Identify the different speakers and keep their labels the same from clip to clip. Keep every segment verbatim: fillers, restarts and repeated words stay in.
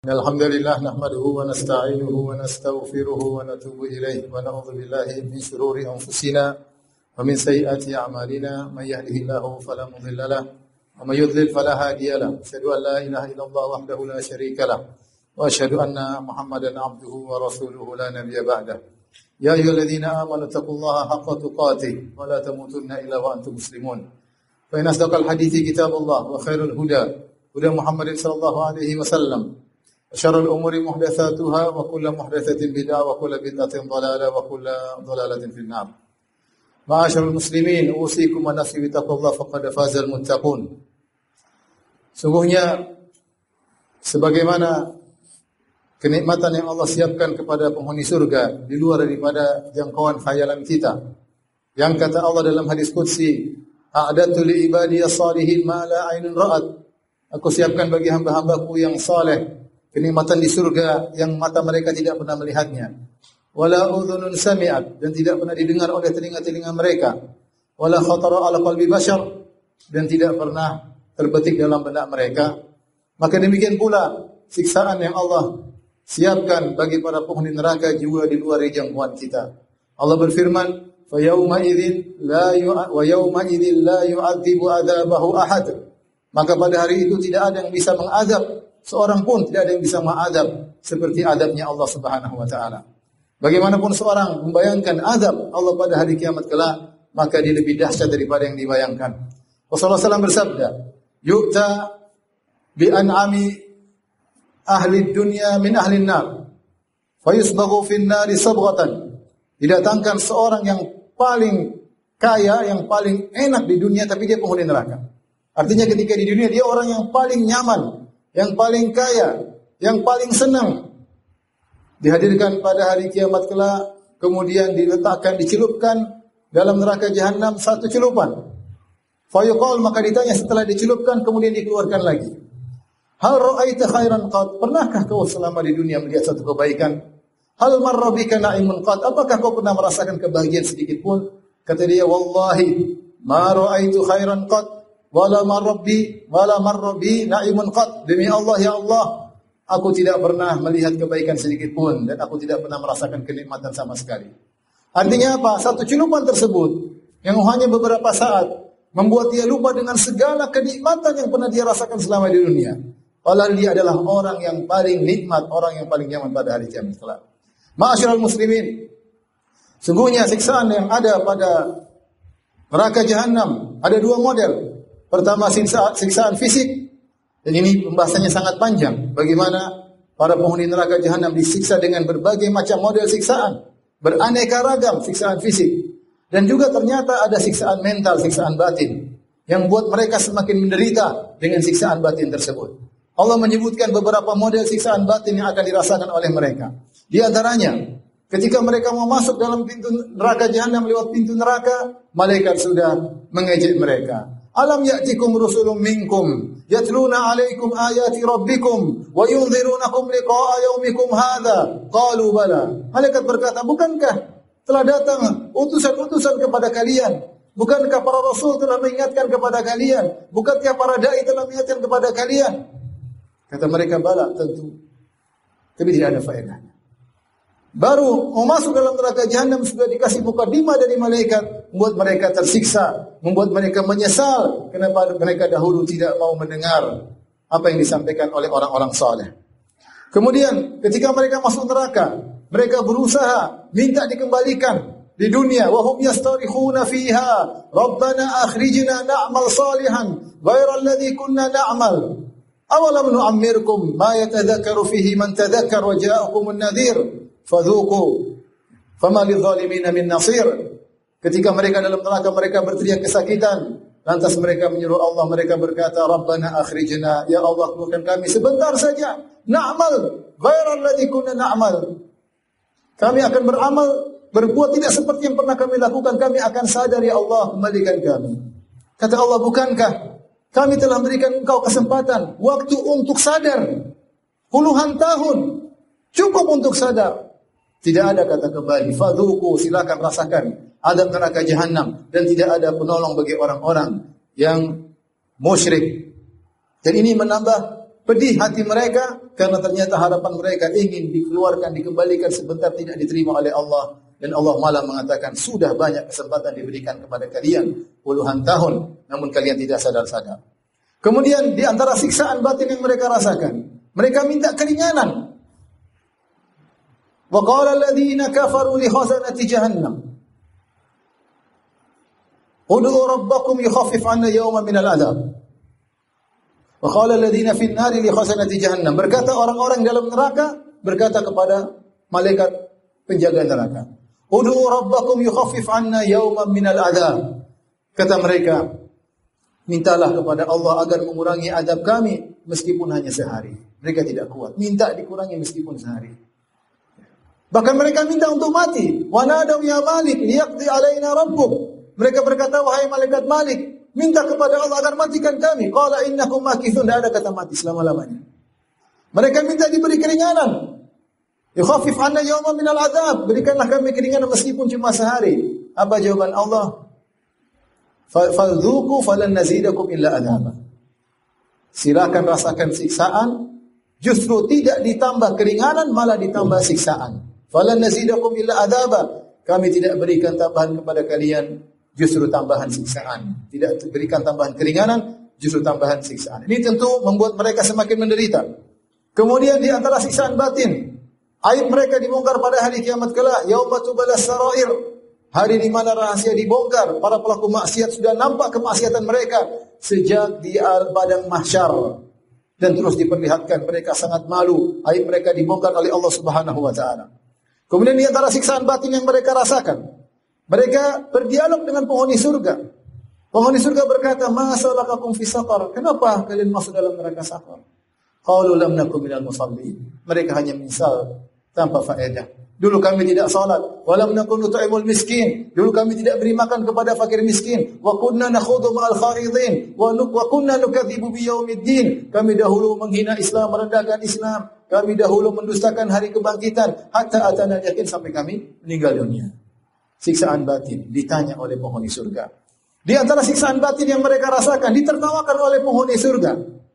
Speaker 1: Alhamdulillah nahmaduhu wa nasta'inuhu wa nastaghfiruhu wa natubu ilayh wa na'udzu billahi min shururi anfusina wa min sayyiati a'malina may yahdihillahu fala mudilla lahu wa may yudlil fala hadiya lahu asyhadu an la ilaha illallah wahdahu la syarika lahu wa asyhadu anna Muhammadan 'abduhu wa rasuluhu la nabiyya ba'dahu ya ayyuhalladzina amanu taqullaha haqqa tuqatih wa la tamutunna illa wa antum muslimun fa inna asdaqal hadithi kitabullah wa khairul huda huda Muhammadin sallallahu alaihi wasallam syarrul umuri muhdatsatuha wa kullu muhdatsatin bid'ah wa kullu bid'atin dhalalah wa kullu dhalalatin fin nar. Ma'asyiral muslimin, usikum wa nafsi bi taqwallah faqad fazal muttaqun. Sungguhnya sebagaimana kenikmatan yang Allah siapkan kepada penghuni surga di luar daripada jangkauan khayalan kita. Yang kata Allah dalam hadis qudsi, a'dadtu li ibadiyas salihin ma la 'ainun ra'at. Aku siapkan bagi hamba-hambaku yang saleh kenikmatan di surga yang mata mereka tidak pernah melihatnya. Wala udhunun sami'at, dan tidak pernah didengar oleh telinga-telinga mereka. Wala khatara ala qalbi bashar, dan tidak pernah terbetik dalam benak mereka. Maka demikian pula siksaan yang Allah siapkan bagi para penghuni neraka juga di luar jangkauan kita. Allah berfirman, "Fa yauma idzin la wa yauma idzin la yu'adzibu 'adzabahu ahad." Maka pada hari itu tidak ada yang bisa mengazab seorang pun, tidak ada yang bisa mengazab seperti azabnya Allah Subhanahu wa taala. Bagaimanapun seorang membayangkan azab Allah pada hari kiamat kelak, maka dia lebih dahsyat daripada yang dibayangkan. Rasulullah sallallahu alaihi wasallam bersabda, "Yu'ta bi an'ami ahli dunya min ahli an-nar, fa yusbaghu fi an-nari sabghatan." Didatangkan seorang yang paling kaya, yang paling enak di dunia, tapi dia penghuni neraka. Artinya ketika di dunia dia orang yang paling nyaman, yang paling kaya, yang paling senang, dihadirkan pada hari kiamat kelak, kemudian diletakkan, dicelupkan dalam neraka jahanam satu celupan. Fayuqal, maka ditanya setelah dicelupkan, kemudian dikeluarkan lagi. Hal ra'aita khairan qad? Pernahkah kau selama di dunia melihat satu kebaikan? Hal marra bika na'imun qad? Apakah kau pernah merasakan kebahagiaan sedikit pun? Kata dia, wallahi ma ra'aitu khairan qad wala marrabbi wala marrabbi na'imun qad. Demi Allah, ya Allah, aku tidak pernah melihat kebaikan sedikit pun dan aku tidak pernah merasakan kenikmatan sama sekali. Artinya apa? Satu celupan tersebut yang hanya beberapa saat membuat dia lupa dengan segala kenikmatan yang pernah dia rasakan selama di dunia. Padahal dia adalah orang yang paling nikmat, orang yang paling nyaman pada hari kiamat kelak. Ma'asyiral muslimin, sungguhnya siksaan yang ada pada neraka jahanam ada dua model. Pertama, siksaan, siksaan fisik, dan ini pembahasannya sangat panjang. Bagaimana para penghuni neraka jahanam disiksa dengan berbagai macam model siksaan, beraneka ragam siksaan fisik, dan juga ternyata ada siksaan mental, siksaan batin, yang buat mereka semakin menderita dengan siksaan batin tersebut. Allah menyebutkan beberapa model siksaan batin yang akan dirasakan oleh mereka. Di antaranya, ketika mereka mau masuk dalam pintu neraka jahanam lewat pintu neraka, malaikat sudah mengejek mereka. Alam ya'tikum rusulun minkum yatluna 'alaikum ayati rabbikum wa yunzirunakum liqa'a yaumikum hadza. Qalu bala. Malaikat berkata, bukankah telah datang utusan-utusan kepada kalian? Bukankah para rasul telah mengingatkan kepada kalian? Bukankah para dai telah mengingatkan kepada kalian? Kata mereka, bala, tentu. Tapi tidak ada faedahnya. Baru mau masuk dalam neraka jahanam sudah dikasih mukadimah dari malaikat, membuat mereka tersiksa, membuat mereka menyesal kenapa mereka dahulu tidak mau mendengar apa yang disampaikan oleh orang-orang saleh. Kemudian ketika mereka masuk neraka, mereka berusaha minta dikembalikan di dunia. Wa hum yastarikhuna fiha, rabbana akhrijna na'mal salihan ghairal ladzi kunna na'mal. Awalam nu'ammirkum ma yatadhakkaru fihi man tadhakkar wa ja'akumun nadhir. Fadhuku fama lidzalimina min nasir. Ketika mereka dalam neraka, mereka berteriak kesakitan. Lantas mereka menyuruh Allah, mereka berkata, Rabbana akhrijna, ya Allah, keluarkan kami sebentar saja. Na'mal ghairal ladzi kunna na'mal. Kami akan beramal, berbuat tidak seperti yang pernah kami lakukan. Kami akan sadar, ya Allah, kembalikan kami. Kata Allah, bukankah kami telah berikan engkau kesempatan, waktu untuk sadar, puluhan tahun, cukup untuk sadar. Tidak ada kata kembali. Fadhuku, silakan rasakan adab neraka jahanam, dan tidak ada penolong bagi orang-orang yang musyrik. Dan ini menambah Pedih hati mereka karena ternyata harapan mereka ingin dikeluarkan, dikembalikan sebentar tidak diterima oleh Allah. Dan Allah malah mengatakan, sudah banyak kesempatan diberikan kepada kalian puluhan tahun, namun kalian tidak sadar-sadar. Kemudian di antara siksaan batin yang mereka rasakan, mereka minta keringanan. Wa qala alladziina kafaru li khazanati jahannam ud'u rabbakum yukhaffif 'anna yawman minal 'adzab. Wa qala alladziina fin nari li khazanati jahannam. Berkata orang-orang dalam neraka berkata kepada malaikat penjaga neraka, ud'u rabbakum yukhaffif 'anna yawman minal 'adzab. Kata mereka, mintalah kepada Allah agar mengurangi azab kami meskipun hanya sehari. Mereka tidak kuat, minta dikurangi meskipun sehari. Bahkan mereka minta untuk mati. Wa nadaw ya Malik liyaqdi alaina rabbuk. Mereka berkata, wahai malaikat Malik, minta kepada Allah agar matikan kami. Qala innakum makithun, tidak ada kata mati selama-lamanya. Mereka minta diberi keringanan. Yukhaffif 'anna yawman minal 'adzab. Berikanlah kami keringanan meskipun cuma sehari. Apa jawaban Allah? Fadzuqu falan nazidakum illa 'adzaba. Silakan rasakan siksaan, justru tidak ditambah keringanan, malah ditambah siksaan. Falan nazidakum illa 'adzaba. Kami tidak berikan tambahan kepada kalian, justru tambahan siksaan. Tidak berikan tambahan keringanan, justru tambahan siksaan. Ini tentu membuat mereka semakin menderita. Kemudian di antara siksaan batin, aib mereka dibongkar pada hari kiamat kelak, yauma tubalas sarair. Hari di mana rahasia dibongkar, para pelaku maksiat sudah nampak kemaksiatan mereka sejak di padang mahsyar dan terus diperlihatkan mereka sangat malu, aib mereka dibongkar oleh Allah Subhanahu wa taala. Kemudian di antara siksaan batin yang mereka rasakan, mereka berdialog dengan penghuni surga. Penghuni surga berkata, "Ma salakakum fi saqar?" Kenapa kalian masuk dalam neraka saqar? Qalu lam nakum minal musallin. Mereka hanya menyesal tanpa faedah. Dulu kami tidak salat, walam nakun nut'imul miskin. Dulu kami tidak beri makan kepada fakir miskin. Wa kunna nakhudhu ma'al khaidin wa wa kunna nukadzibu biyaumiddin. Kami dahulu menghina Islam, merendahkan Islam. Kami dahulu mendustakan hari kebangkitan hatta atana yakin, sampai kami meninggal dunia. Siksaan batin ditanya oleh penghuni surga. Di antara siksaan batin yang mereka rasakan ditertawakan oleh penghuni surga.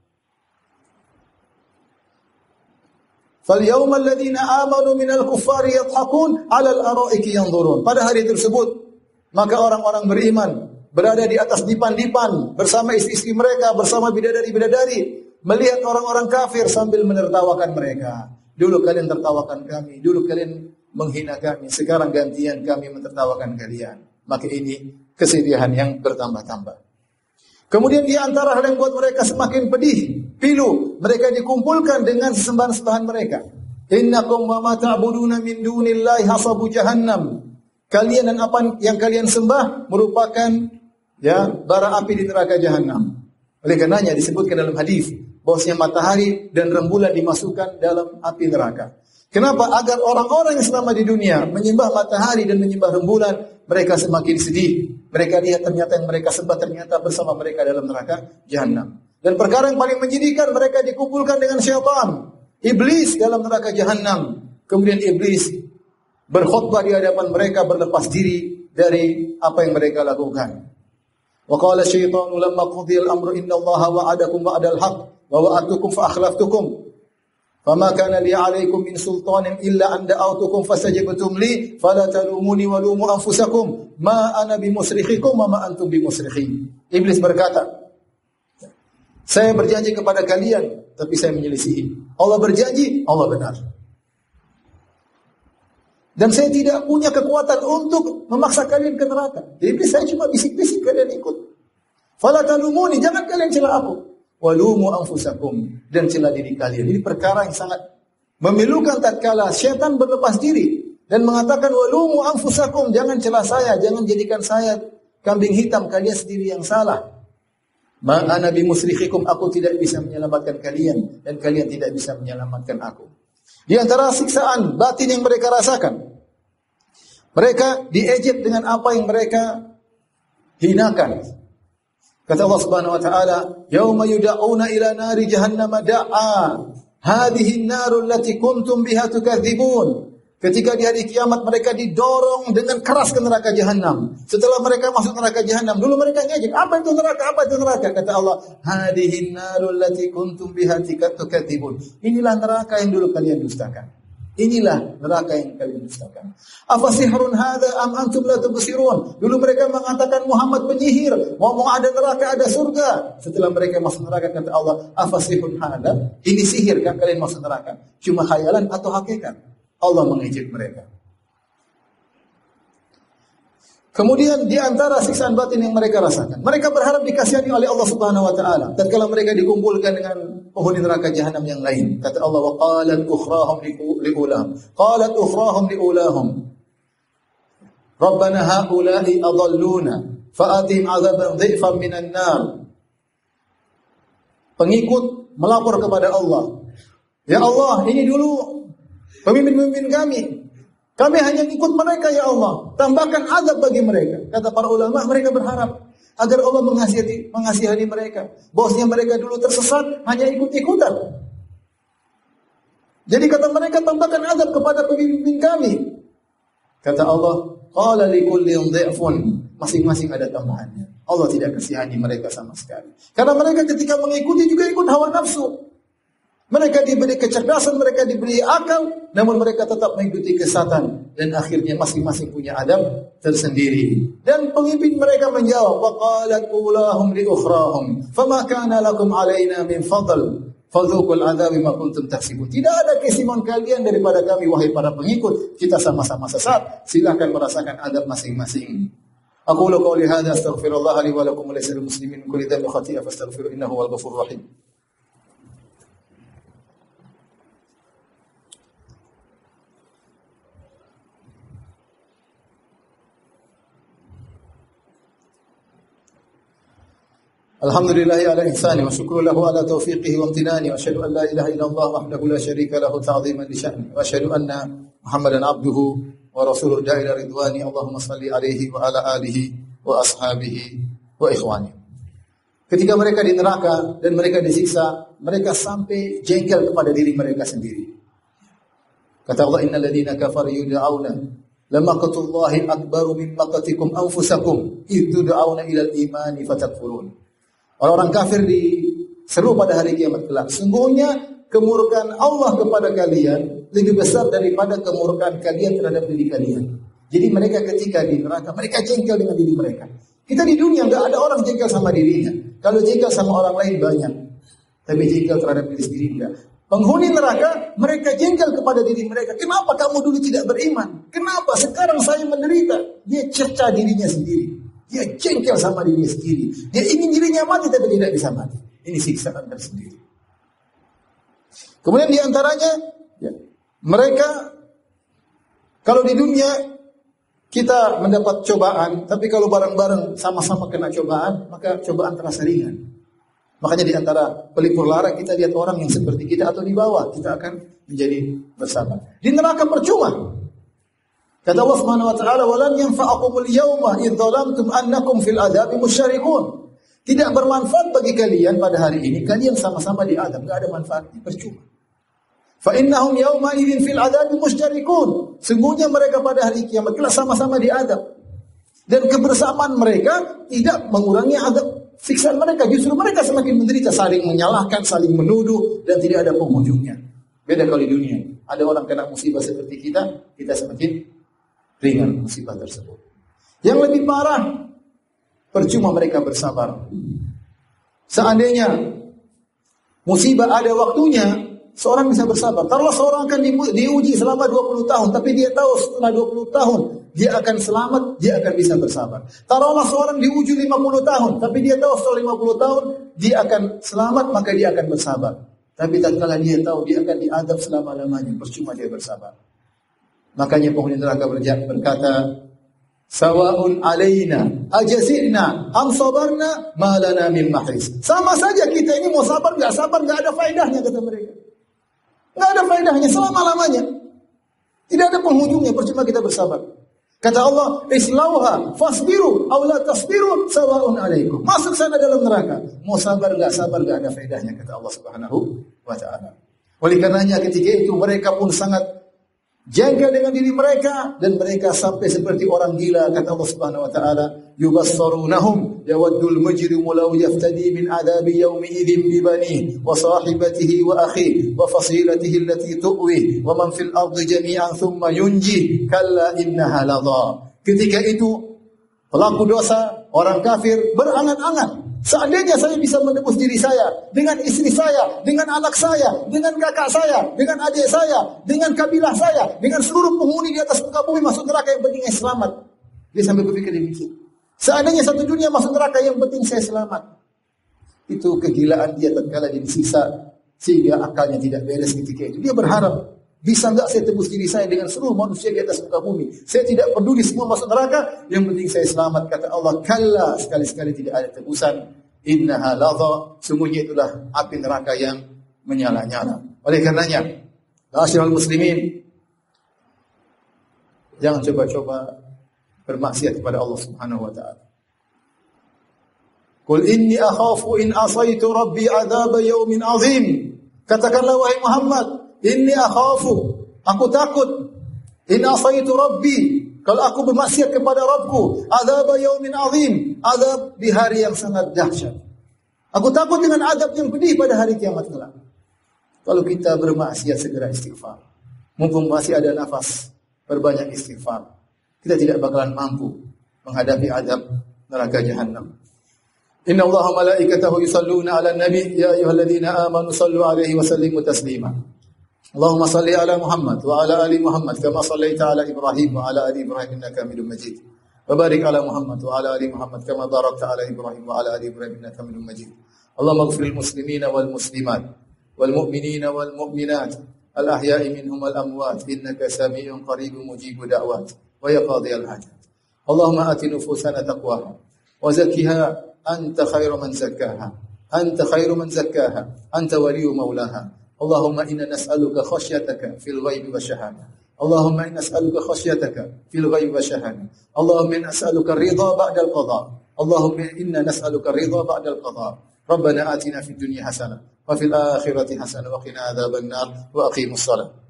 Speaker 1: Fal yawmal ladzina amanu minal kuffari yadhakun 'alal ara'iki yanzurun. Pada hari tersebut maka orang-orang beriman berada di atas dipan-dipan bersama istri-istri mereka, bersama bidadari-bidadari, melihat orang-orang kafir sambil menertawakan mereka. Dulu kalian tertawakan kami, dulu kalian menghina kami, sekarang gantian kami mentertawakan kalian. Maka ini kesedihan yang bertambah-tambah. Kemudian di antara hal yang buat mereka semakin pedih, pilu, mereka dikumpulkan dengan sesembahan-sembahan mereka. Innakum wa ma ta'buduna min dunillahi hasabu jahannam. Kalian dan apa yang kalian sembah merupakan ya bara api di neraka jahanam. Oleh karenanya disebutkan dalam hadis bahwasanya matahari dan rembulan dimasukkan dalam api neraka. Kenapa? Agar orang-orang yang selama di dunia menyembah matahari dan menyembah rembulan, mereka semakin sedih. Mereka lihat ternyata yang mereka sembah ternyata bersama mereka dalam neraka jahanam. Dan perkara yang paling menyedihkan, mereka dikumpulkan dengan syaitan, iblis dalam neraka jahanam. Kemudian iblis berkhutbah di hadapan mereka, berlepas diri dari apa yang mereka lakukan. Wa qala syaitanu lamma qudiyal amru innallaha wa'adakum wa'dal haqq wa wa'adtukum fa akhlaftukum. Fama kana li 'alaikum min sultanin illa an da'awtukum fastajabtum li fala talumuni wa lumu anfusakum ma ana bimusrikhikum wa ma antum bimusrikhi. Iblis berkata, saya berjanji kepada kalian tapi saya menyelisihi. Allah berjanji, Allah benar. Dan saya tidak punya kekuatan untuk memaksa kalian ke neraka. Iblis, saya cuma bisik-bisik kalian ikut. Fala talumuni, jangan kalian cela aku. Walumu anfusakum, dan cela diri kalian. Ini perkara yang sangat memilukan tatkala syaitan berlepas diri dan mengatakan walumu anfusakum, jangan cela saya, jangan jadikan saya kambing hitam, kalian sendiri yang salah. Ma ana bimusrikhikum, aku tidak bisa menyelamatkan kalian dan kalian tidak bisa menyelamatkan aku. Di antara siksaan batin yang mereka rasakan, mereka diejek dengan apa yang mereka hinakan. Kata Allah Subhanahu wa taala, "Yauma yud'auna ila nari jahannam da'a. Hadhihi an-naru allati kuntum biha tukadzibun." Ketika di hari kiamat mereka didorong dengan keras ke neraka jahanam. Setelah mereka masuk neraka jahanam, dulu mereka ngejek, apa itu neraka? Apa itu neraka? Kata Allah, hadihin narul lati kuntum biha tukadzibun. Inilah neraka yang dulu kalian dustakan. Inilah neraka yang kalian dustakan. Afasihrun hadza am antum la tubsirun? Dulu mereka mengatakan Muhammad penyihir, ngomong ada neraka, ada surga. Setelah mereka masuk neraka, kata Allah, afasihrun hadza? Ini sihir kan kalian masuk neraka? Cuma khayalan atau hakikat? Allah mengejek mereka. Kemudian di antara siksaan batin yang mereka rasakan, mereka berharap dikasihani oleh Allah Subhanahu wa taala. Tatkala mereka dikumpulkan dengan penghuni neraka jahanam yang lain, kata Allah, wa qalat ukhrahum liulahum. Qalat ukhrahum liulahum. Rabbana haula'i adalluna fa'atihim 'adzaban dhifan minan nar. Pengikut melapor kepada Allah, ya Allah, ini dulu pemimpin-pemimpin kami. Kami hanya ikut mereka, ya Allah. Tambahkan azab bagi mereka. Kata para ulama, mereka berharap agar Allah mengasihani, mengasihani mereka. Bahwasanya mereka dulu tersesat, hanya ikut-ikutan. Jadi kata mereka, tambahkan azab kepada pemimpin kami. Kata Allah, qala likullin dhi'fun. Masing-masing ada tambahannya. Allah tidak kasihani mereka sama sekali. Karena mereka ketika mengikuti juga ikut hawa nafsu. Mereka diberi kecerdasan, mereka diberi akal, namun mereka tetap mengikuti kesesatan dan akhirnya masing-masing punya adab tersendiri. Dan pemimpin mereka menjawab, waqalat ulahum li ukhrahum, fama kana lakum alaina min fadl, fadzuqul adzab bima kuntum taksibun. Tidak ada keistimewaan kalian daripada kami wahai para pengikut, kita sama-sama sesat, silakan merasakan adab masing-masing. Aqulu qouli hadza astaghfirullah li wa lakum wa lisal muslimin kulli dhanbin khati'ah fastaghfiru innahu wal ghafurur rahim. Alhamdulillahi ala ihsani wa syukru lahu ala taufiqihi wa amtinani wa asyhadu an la ilaha illallah wahdahu la syarika lahu ta'ziman li sya'ni wa asyhadu anna Muhammadan abduhu wa rasuluhu da'ila ridwani. Allahumma salli alaihi wa ala alihi wa ashabihi wa ikhwani. Ketika mereka di neraka dan mereka disiksa, mereka sampai jengkel kepada diri mereka sendiri. Kata Allah, innal ladzina kafaru yud'auna lamaqtullahi akbaru min maqatikum anfusakum idh tud'auna ilal imani fatakfurun. Orang-orang kafir diseru pada hari kiamat kelak. Sungguhnya kemurkaan Allah kepada kalian lebih besar daripada kemurkaan kalian terhadap diri kalian. Jadi mereka ketika di neraka, mereka jengkel dengan diri mereka. Kita di dunia nggak ada orang jengkel sama dirinya. Kalau jengkel sama orang lain banyak, tapi jengkel terhadap diri sendiri enggak. Penghuni neraka, mereka jengkel kepada diri mereka. Kenapa kamu dulu tidak beriman? Kenapa sekarang saya menderita? Dia cerca dirinya sendiri. Dia jengkel sama dirinya sendiri. Dia ingin dirinya mati tapi tidak bisa mati. Ini siksaan tersendiri. Kemudian diantaranya, ya, mereka kalau di dunia kita mendapat cobaan, tapi kalau bareng-bareng sama-sama kena cobaan, maka cobaan terasa ringan. Makanya di antara pelipur lara kita lihat orang yang seperti kita atau di bawah, kita akan menjadi bersabar. Di neraka percuma. Kata Allah Subhanahu wa taala, "Walan yanfa'akumul yawma idh dhalamtum annakum fil adzabi musyarikun." Tidak bermanfaat bagi kalian pada hari ini, kalian sama-sama di azab, enggak ada manfaatnya, percuma. Fa innahum yawma idzin fil adzabi musyarikun. Sungguhnya mereka pada hari kiamat kelak sama-sama di azab. Dan kebersamaan mereka tidak mengurangi azab siksaan mereka, justru mereka semakin menderita, saling menyalahkan, saling menuduh dan tidak ada penghujungnya. Beda kalau di dunia, ada orang kena musibah seperti kita, kita semakin ringan musibah tersebut. Yang lebih parah, percuma mereka bersabar. Seandainya musibah ada waktunya, seorang bisa bersabar. Taruhlah seorang akan diuji selama dua puluh tahun, tapi dia tahu setelah dua puluh tahun dia akan selamat, dia akan bisa bersabar. Taruhlah seorang diuji lima puluh tahun, tapi dia tahu setelah lima puluh tahun dia akan selamat, maka dia akan bersabar. Tapi tatkala dia tahu dia akan diazab selama-lamanya, percuma dia bersabar. Makanya penghuni neraka berkata, sawaun alaina ajazina am sabarna ma lana min mahris. Sama saja kita ini mau sabar enggak sabar enggak ada faedahnya, kata mereka. Enggak ada faedahnya selama-lamanya. Tidak ada penghujungnya, percuma kita bersabar. Kata Allah, islauha fasbiru aw la tasbiru sawaun alaikum. Masuk sana dalam neraka, mau sabar enggak sabar enggak ada faedahnya, kata Allah Subhanahu wa taala. Oleh karenanya ketika itu mereka pun sangat jengkel dengan diri mereka dan mereka sampai seperti orang gila. Kata Allah Subhanahu wa taala, yubassarunahum yawaddul mujrimu law yaftadi min adabi yawmi idzin bi banihi wa sahibatihi wa akhihi wa fasilatihi allati tuwi wa man fil ardi jami'an thumma yunji kalla innaha ladha. Ketika itu pelaku dosa, orang kafir berangan-angan, seandainya saya bisa menebus diri saya dengan istri saya, dengan anak saya, dengan kakak saya, dengan adik saya, dengan kabilah saya, dengan seluruh penghuni di atas muka bumi masuk neraka, yang penting saya selamat. Dia sampai berpikir demikian. Seandainya satu dunia masuk neraka, yang penting saya selamat. Itu kegilaan dia tatkala dia disiksa sehingga akalnya tidak beres ketika itu. Dia berharap, bisa enggak saya tebus diri saya dengan seluruh manusia di atas muka bumi? Saya tidak peduli semua masuk neraka, yang penting saya selamat. Kata Allah, kalla, sekali-sekali tidak ada tebusan. Innaha ladha, sungguhnya itulah api neraka yang menyala-nyala. Oleh karenanya, ma'asyiral muslimin, jangan coba-coba bermaksiat kepada Allah Subhanahu wa taala. Qul inni akhafu in asaitu rabbi adzab yaumin azim. Katakanlah wahai Muhammad, inni akhafu, aku takut, in asaitu rabbi, kalau aku bermaksiat kepada Rabbku, adzab yaumin azim, azab di hari yang sangat dahsyat. Aku takut dengan azab yang pedih pada hari kiamat kelak. Kalau kita bermaksiat, segera istighfar. Mumpung masih ada nafas, perbanyak istighfar. Kita tidak bakalan mampu menghadapi azab neraka Jahannam. Inna Allaha malaikatahu yusalluna 'alan nabi ya ayyuhalladzina amanu sallu 'alaihi wa sallimu taslima. Allahumma salli ala Muhammad wa ala ali Muhammad kama sallaita ala Ibrahim wa ala ali Ibrahim innaka Hamidum Majid. Wa barik ala Muhammad wa ala ali Muhammad kama barakta ala Ibrahim wa ala ali Ibrahim innaka Hamidum Majid. Allahumma ighfir lil muslimina wal muslimat wal mu'minina wal mu'minat al ahya'i minhum wal amwat innaka sami'un qaribun mujibud da'wat wa ya qadhiyal hajat. Allahumma ati nufusana taqwaha wa zakkiha anta khairu man zakkaha anta khairu man zakkaha anta waliyyu maulaha. Allahumma inna nas'aluka khasyataka fil ghaibi wasyahada. Allahumma inna nas'aluka khasyataka fil ghaibi wasyahada. Allahumma inna nas'aluka ridha ba'da al-qada. Allahumma inna nas'aluka ridha ba'da al-qada. Rabbana atina fid dunya hasanah wa fil akhirati hasanah wa qina adzaban nar wa aqimus shalah.